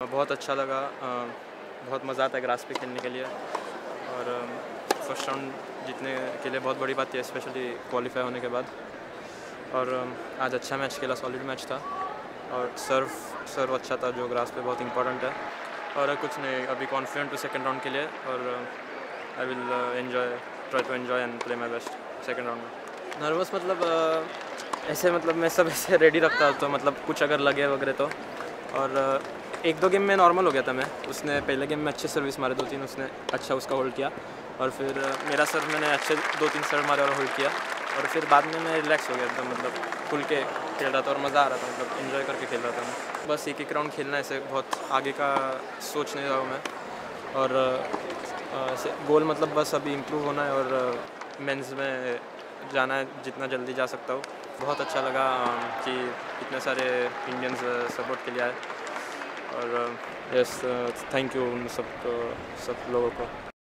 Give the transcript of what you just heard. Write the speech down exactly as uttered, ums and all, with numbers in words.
बहुत अच्छा लगा, बहुत मज़ा आता है ग्रास पे खेलने के लिए और फर्स्ट राउंड जीतने के लिए बहुत बड़ी बात थी, स्पेशली क्वालिफाई होने के बाद। और आज अच्छा मैच खेला, सॉलिड मैच था और सर्व सर्व अच्छा था जो ग्रास पे बहुत इंपॉर्टेंट है। और कुछ नहीं, अभी कॉन्फिडेंट हूँ सेकेंड राउंड के लिए और I will enjoy try to enjoy and play my best second round में। नर्वस मतलब ऐसे मतलब मैं सब ऐसे रेडी रखता तो मतलब कुछ अगर लगे वगैरह तो। और एक दो गेम में नॉर्मल हो गया था मैं, उसने पहले गेम में अच्छे सर्विस मारे दो तीन, उसने अच्छा उसका होल्ड किया और फिर मेरा सर्व मैंने अच्छे दो तीन सर्व मारे और होल्ड किया और फिर बाद में मैं रिलैक्स हो गया था, मतलब खुल के खेल रहा था और मज़ा आ रहा था, मतलब एंजॉय करके खेल रहा था मैं। बस एक एक राउंड खेलना, ऐसे बहुत आगे का सोच नहीं रहा हूँ मैं और गोल मतलब बस अभी इम्प्रूव होना है और मेंस में जाना है जितना जल्दी जा सकता हूँ। बहुत अच्छा लगा कि इतने सारे इंडियंस सपोर्ट के लिए आए और यस थैंक यू उन सब सब लोगों को।